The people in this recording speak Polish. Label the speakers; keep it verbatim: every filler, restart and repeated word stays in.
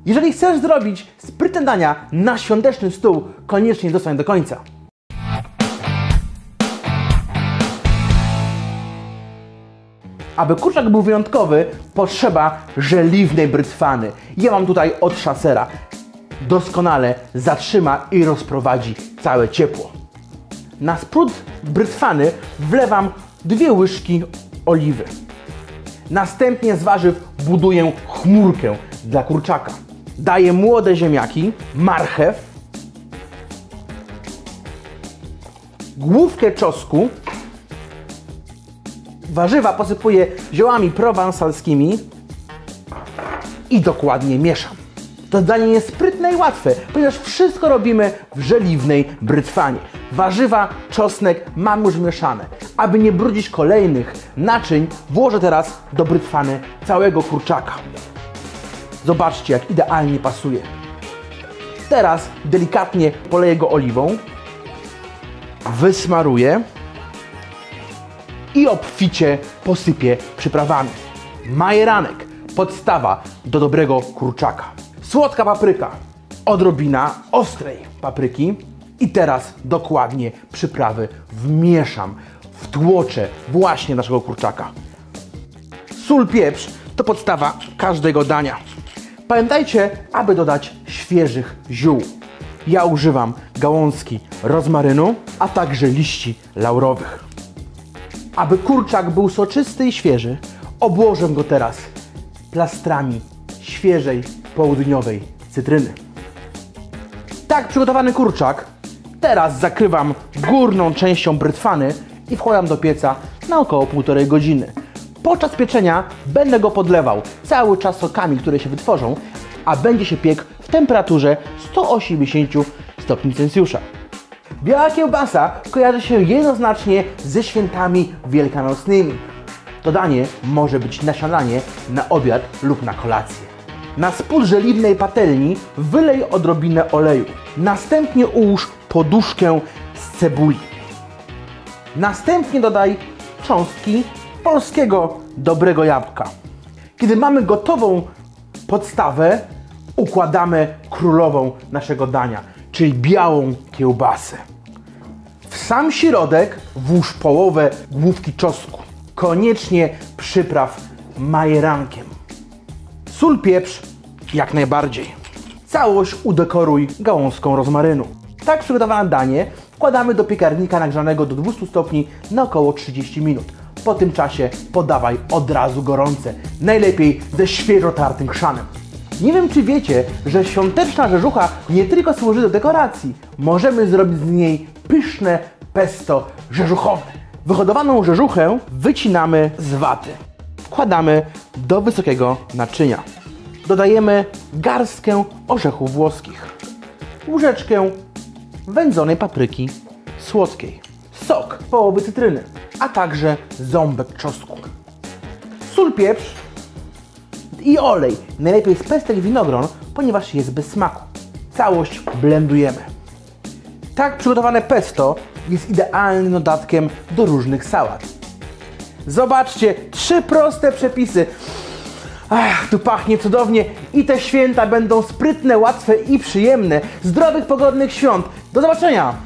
Speaker 1: Jeżeli chcesz zrobić sprytne dania na świąteczny stół, koniecznie zostań do końca. Aby kurczak był wyjątkowy, potrzeba żeliwnej brytwany. Ja mam tutaj od Szasera. Doskonale zatrzyma i rozprowadzi całe ciepło. Na spród brytwany wlewam dwie łyżki oliwy. Następnie z warzyw buduję chmurkę dla kurczaka. Daję młode ziemniaki, marchew, główkę czosnku, warzywa posypuję ziołami prowansalskimi i dokładnie mieszam. To danie jest sprytne i łatwe, ponieważ wszystko robimy w żeliwnej brytwanie. Warzywa, czosnek mam już mieszane. Aby nie brudzić kolejnych naczyń, włożę teraz do brytwany całego kurczaka. Zobaczcie, jak idealnie pasuje. Teraz delikatnie poleję go oliwą, wysmaruję i obficie posypię przyprawami. Majeranek, podstawa do dobrego kurczaka. Słodka papryka, odrobina ostrej papryki i teraz dokładnie przyprawy wmieszam, wtłoczę właśnie naszego kurczaka. Sól, pieprz to podstawa każdego dania. Pamiętajcie, aby dodać świeżych ziół. Ja używam gałązki rozmarynu, a także liści laurowych. Aby kurczak był soczysty i świeży, obłożę go teraz plastrami świeżej, południowej cytryny. Tak przygotowany kurczak teraz zakrywam górną częścią brytwany i wkładam do pieca na około półtorej godziny. Podczas pieczenia będę go podlewał cały czas sokami, które się wytworzą, a będzie się piekł w temperaturze sto osiemdziesiąt stopni Celsjusza. Biała kiełbasa kojarzy się jednoznacznie ze świętami wielkanocnymi. To danie może być na śniadanie, na obiad lub na kolację. Na spód żeliwnej patelni wylej odrobinę oleju. Następnie ułóż poduszkę z cebuli. Następnie dodaj cząstki polskiego dobrego jabłka. Kiedy mamy gotową podstawę, układamy królową naszego dania, czyli białą kiełbasę. W sam środek włóż połowę główki czosnku. Koniecznie przypraw majerankiem. Sól, pieprz jak najbardziej. Całość udekoruj gałązką rozmarynu. Tak przygotowane danie wkładamy do piekarnika nagrzanego do dwustu stopni na około trzydzieści minut. Po tym czasie podawaj od razu gorące, najlepiej ze świeżo tartym chrzanem. Nie wiem, czy wiecie, że świąteczna rzeżucha nie tylko służy do dekoracji. Możemy zrobić z niej pyszne pesto rzeżuchowe. Wyhodowaną rzeżuchę wycinamy z waty. Wkładamy do wysokiego naczynia. Dodajemy garstkę orzechów włoskich, łyżeczkę wędzonej papryki słodkiej, sok połowy cytryny, a także ząbek czosnku. Sól, pieprz i olej. Najlepiej z pestek winogron, ponieważ jest bez smaku. Całość blendujemy. Tak przygotowane pesto jest idealnym dodatkiem do różnych sałat. Zobaczcie, trzy proste przepisy. Ach, tu pachnie cudownie i te święta będą sprytne, łatwe i przyjemne. Zdrowych, pogodnych świąt. Do zobaczenia!